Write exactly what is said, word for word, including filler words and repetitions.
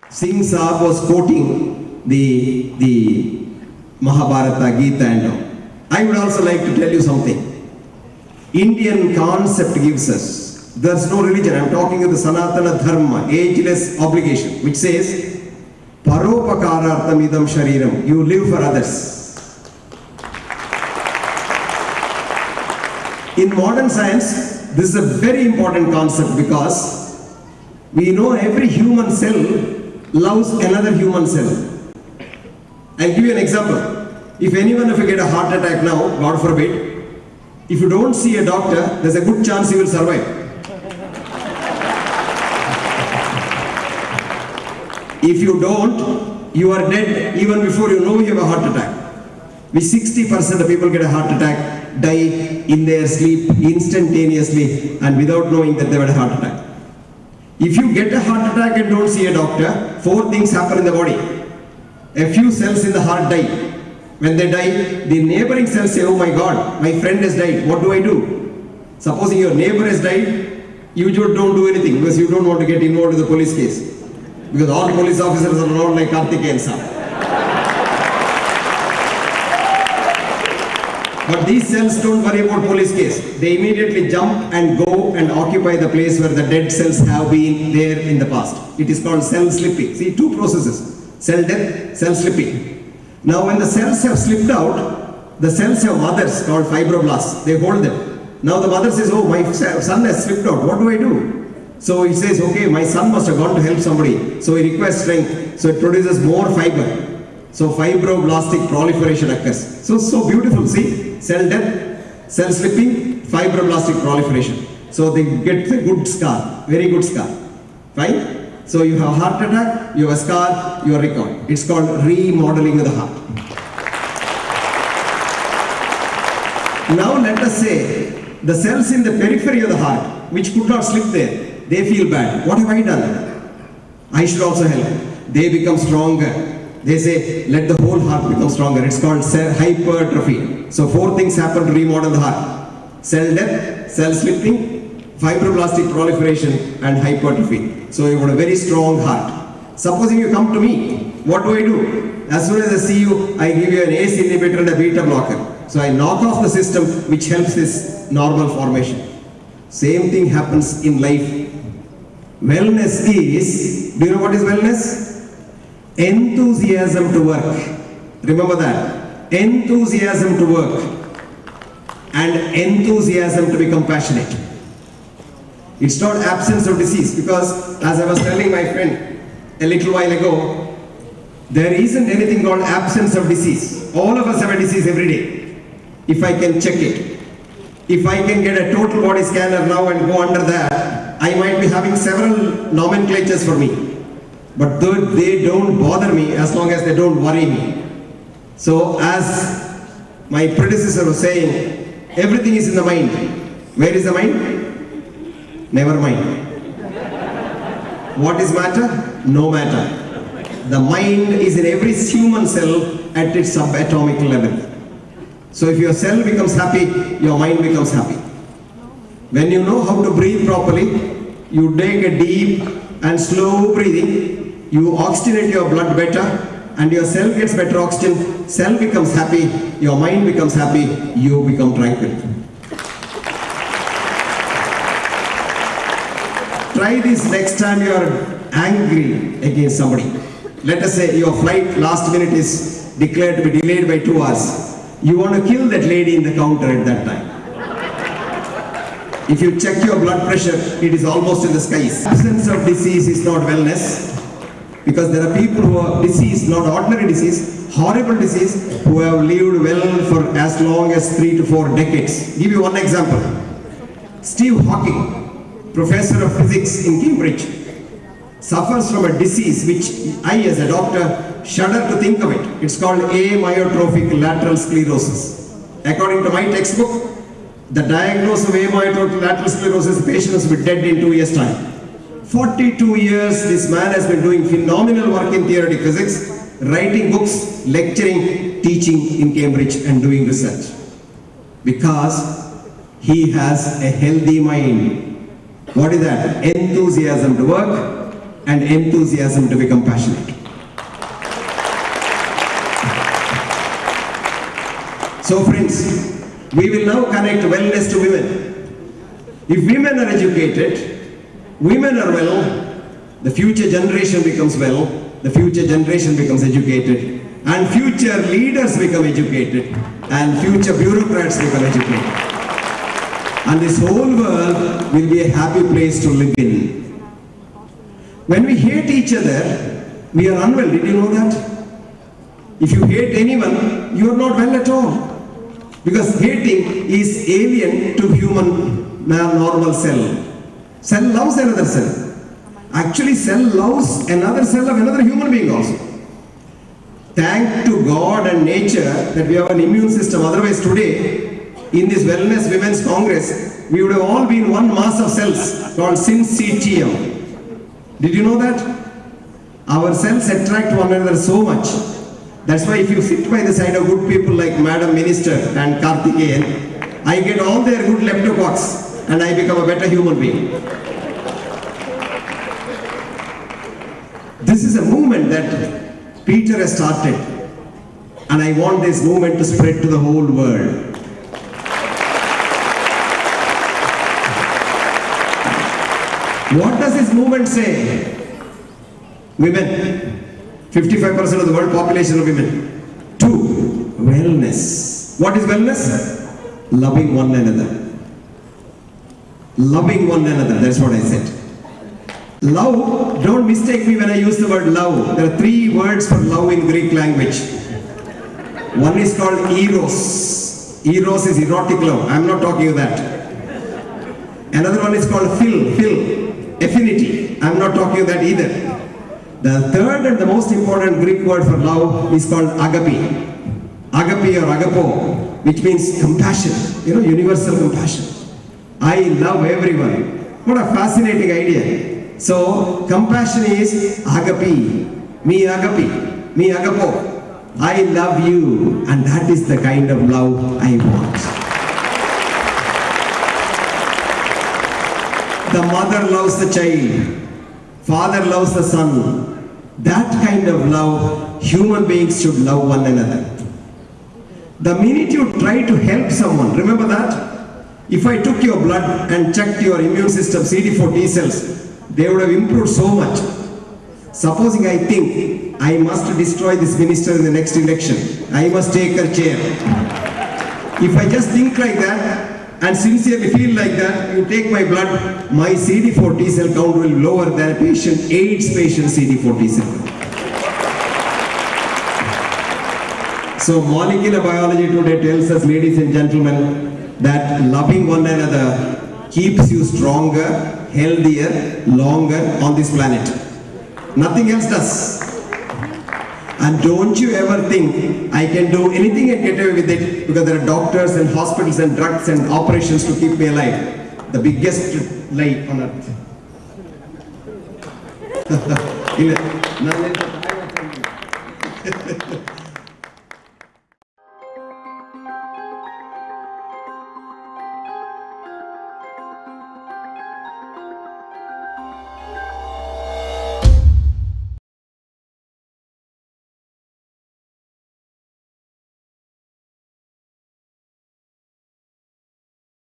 Singh Saab was quoting the, the Mahabharata, Gita and all. I would also like to tell you something. Indian concept gives us, there's no religion, I'm talking of the Sanatana Dharma, ageless obligation, which says, Paropakarartham idam shariram, you live for others. In modern science, this is a very important concept because we know every human cell loves another human cell. I'll give you an example. If anyone of you get a heart attack now, God forbid, if you don't see a doctor, there's a good chance you will survive. If you don't, you are dead even before you know you have a heart attack. We sixty percent of people get a heart attack, die in their sleep instantaneously and without knowing that they had a heart attack. If you get a heart attack and don't see a doctor, four things happen in the body. A few cells in the heart die. When they die, the neighboring cells say, oh my God, my friend has died, what do I do? Supposing your neighbor has died, you just don't do anything because you don't want to get involved in the police case. Because all police officers are not like Karthikeyan Saab. But these cells don't worry about police case. They immediately jump and go and occupy the place where the dead cells have been there in the past. It is called cell slipping. See, two processes. Cell death, cell slipping. Now when the cells have slipped out, the cells have mothers called fibroblasts. They hold them. Now the mother says, oh, my son has slipped out. What do I do? So he says, okay, my son must have gone to help somebody. So he requests strength. So it produces more fiber. So fibroblastic proliferation occurs. So, so beautiful, see? Cell death, cell slipping, fibroblastic proliferation. So they get a good scar, very good scar. Fine? So you have a heart attack, you have a scar, you are recovered. It's called remodeling of the heart. Now let us say, the cells in the periphery of the heart, which could not slip there, they feel bad. What have I done? I should also help. They become stronger. They say, let the whole heart become stronger. It's called cell hypertrophy. So four things happen to remodel the heart. Cell death, cell slipping, fibroblastic proliferation and hypertrophy. So you have a very strong heart. Supposing you come to me, what do I do? As soon as I see you, I give you an A C E inhibitor and a beta blocker. So I knock off the system which helps this normal formation. Same thing happens in life. Wellness is, do you know what is wellness? Enthusiasm to work. Remember that. Enthusiasm to work and enthusiasm to be compassionate. It's not absence of disease, because as I was telling my friend a little while ago, there isn't anything called absence of disease. All of us have a disease every day. If I can check it. If I can get a total body scanner now and go under that, I might be having several nomenclatures for me. But they don't bother me as long as they don't worry me. So as my predecessor was saying, everything is in the mind. Where is the mind? Never mind. What is matter? No matter. The mind is in every human cell at its subatomic level. So if your cell becomes happy, your mind becomes happy. When you know how to breathe properly, you take a deep and slow breathing, you oxygenate your blood better, and your cell gets better oxygen, cell becomes happy, your mind becomes happy, you become tranquil. Try this next time you are angry against somebody. Let us say your flight last minute is declared to be delayed by two hours. You want to kill that lady in the counter at that time. If you check your blood pressure, it is almost in the skies. Absence of disease is not wellness. Because there are people who are diseased, not ordinary disease, horrible disease, who have lived well for as long as three to four decades. Give you one example. Steve Hawking, professor of physics in Cambridge, suffers from a disease which I as a doctor shudder to think of it. It's called amyotrophic lateral sclerosis. According to my textbook, the diagnosis of amyotrophic lateral sclerosis, the patient will be dead in two years' time. forty-two years this man has been doing phenomenal work in theoretic physics, writing books, lecturing, teaching in Cambridge and doing research. Because he has a healthy mind. What is that? Enthusiasm to work and enthusiasm to be compassionate. So friends, we will now connect wellness to women. If women are educated, women are well, the future generation becomes well, the future generation becomes educated, and future leaders become educated, and future bureaucrats become educated. And this whole world will be a happy place to live in. When we hate each other, we are unwell. Did you know that? If you hate anyone, you are not well at all. Because hating is alien to human normal cell. Cell loves another cell. Actually, cell loves another cell of another human being also. Thank to God and nature that we have an immune system. Otherwise today, in this Wellness Women's Congress, we would have all been one mass of cells called syncytium. Did you know that? Our cells attract one another so much. That's why if you sit by the side of good people like Madam Minister and Karthikeyan, I get all their good leptococcus and I become a better human being. This is a movement that Peter has started, and I want this movement to spread to the whole world. What does this movement say? Women. fifty-five percent of the world population of women. Two, wellness. What is wellness? Loving one another. Loving one another, that's what I said. Love, don't mistake me when I use the word love. There are three words for love in Greek language. One is called eros. Eros is erotic love. I am not talking of that. Another one is called phil, phil, affinity. I am not talking of that either. The third and the most important Greek word for love is called agape. Agape or agapo, which means compassion, you know, universal compassion. I love everyone. What a fascinating idea. So, compassion is agape, me agape, me agapo. I love you, and that is the kind of love I want. The mother loves the child, father loves the son. That kind of love, human beings should love one another. The minute you try to help someone, remember that? If I took your blood and checked your immune system, C D four T cells, they would have improved so much. Supposing I think, I must destroy this minister in the next election, I must take her chair. If I just think like that, and sincerely feel like that, you take my blood, my C D four T cell count will be lower than a patient, AIDS patient C D four T cell count. So molecular biology today tells us, ladies and gentlemen, that loving one another keeps you stronger, healthier, longer on this planet. Nothing else does. And don't you ever think I can do anything and get away with it because there are doctors and hospitals and drugs and operations to keep me alive. The biggest lie on earth.